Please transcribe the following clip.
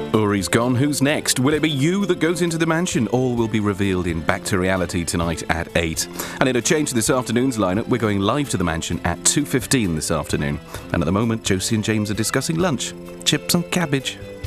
Uri's gone. Who's next? Will it be you that goes into the mansion? All will be revealed in Back to Reality tonight at 8. And in a change to this afternoon's lineup, we're going live to the mansion at 2:15 this afternoon. And at the moment, Josie and James are discussing lunch. Chips and cabbage.